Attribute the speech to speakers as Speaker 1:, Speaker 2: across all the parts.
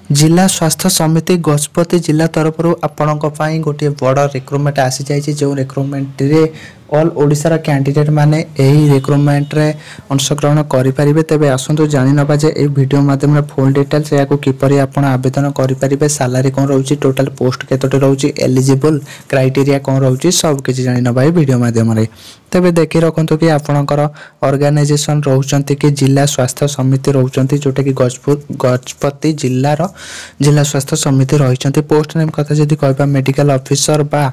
Speaker 1: जिला स्वास्थ्य समिति गजपति जिला तरफ आपण गोटे बड़ रिक्रुटमेंट आसी जाइए जो रिक्रुटमेंट रे ऑल ओडिशा कैंडिडेट माने यही रिक्रुटमेंट रे अंशग्रहण करेंगे। तेज आसतु जानी नवा जे ए वीडियो माध्यम फुल डिटेल्स या किपरि आपण आवेदन करेंगे, सालारी कौन रोचे, टोटाल पोस्ट केतोटी रोचे, एलिजिबल क्राइटेरिया कौन रोचे, सब किसी जानी नवा ए वीडियो माध्यम तेज देखी रखु कि आपणकर ऑर्गेनाइजेशन रोचंती कि जिला स्वास्थ्य समिति रोचंती जोटा कि गजपति जिलार जिला स्वास्थ्य समिति रही। पोस्ट नेम कथा जदि कहबा मेडिकल ऑफिसर बा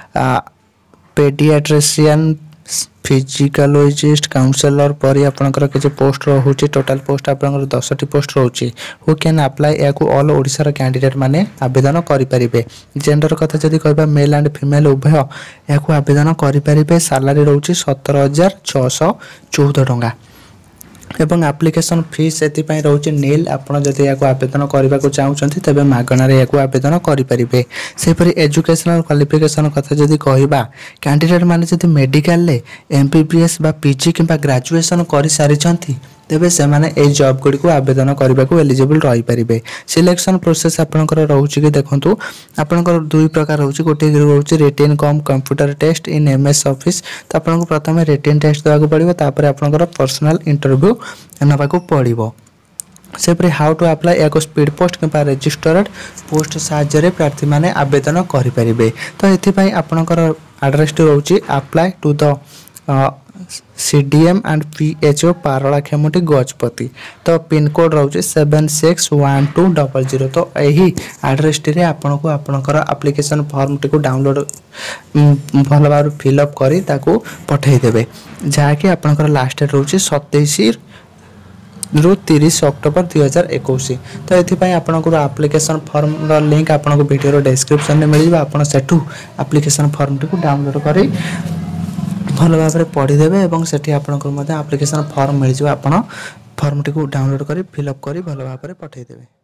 Speaker 1: पेडियाट्रिशियन फिजिकोलॉजिस्ट काउंसलर पर आपनकर किसी पोस्ट रोचे। टोटाल पोस्ट आपनकर 10टी पोस्ट रोचे। हु कैन अप्लाई या ऑल ओडिशा कैंडिडेट माने आवेदन करेंगे। जेंडर कथा जदि कहबा मेल एंड फीमेल उभय या आवेदन करेंगे। सालारी रोचे 17,614 टंका एवं एप्लिकेशन फीस से रोचे नील। आपड़ जदि या आवेदन करने को चाहते तेज मागणार या आवेदन करेंगे। सेपरी एजुकेशनल क्वालिफिकेशन कथा जदि कहबा कैंडिडेट माने जदि मेडिकल एमबीबीएस बा पीजी किंबा ग्रेजुएशन कर सारी तेबे से माने ए जॉब गुडी को आवेदन करने को एलिजिबल रही पारिबे। सिलेक्शन प्रोसेस आपनकर रहउची कि देखंतु आपनकर दुई प्रकार रहउची। गोटे रहउची written cum computer test in MS office. तो आपनको प्रथम रिटन टेस्ट देबाक पड़िबो, तापर आपनकर पर्सनल इंटरव्यू नबाक पड़िबो। सेपरी हाउ टू अप्लाई या स्पीड पोस्ट किंबा रजिस्टर्ड पोस्ट साहाय्य प्रार्थी माने आवेदन करेंगे। तो एथिपाई आपनकर एड्रेस रहउची apply to the CDM and PHO Paralakhemundi Gajapati. तो पिन कोड रोचे 761200। तो यही एड्रेस टी आपन को आपनकर एप्लिकेशन फॉर्म टी को डाउनलोड भल भाव फिलअप करी ताको पठाई देबे, जहाँकि आपनकर लास्ट डेट रोचे 27 ରୁ 30 अक्टोबर 2021। तो ये आपंकर एप्लिकेशन फॉर्म लिंक आपको वीडियो डिस्क्रिप्शन में मिल जाए। आप सेठू एप्लिकेशन फॉर्म टी को डाउनलोड करी भल भाव पढ़ीदे और से आपंकर एप्लिकेशन फॉर्म मिल जाए। आप फॉर्म टी को डाउनलोड करी फिलअप करी भल भाव पठाई देबे।